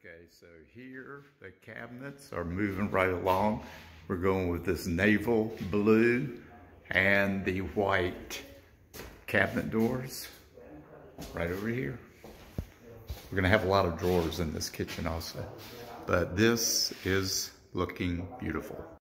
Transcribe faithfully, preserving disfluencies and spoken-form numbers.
Okay, so here the cabinets are moving right along. We're going with this naval blue and the white cabinet doors right over here. We're gonna have a lot of drawers in this kitchen also, but this is looking beautiful.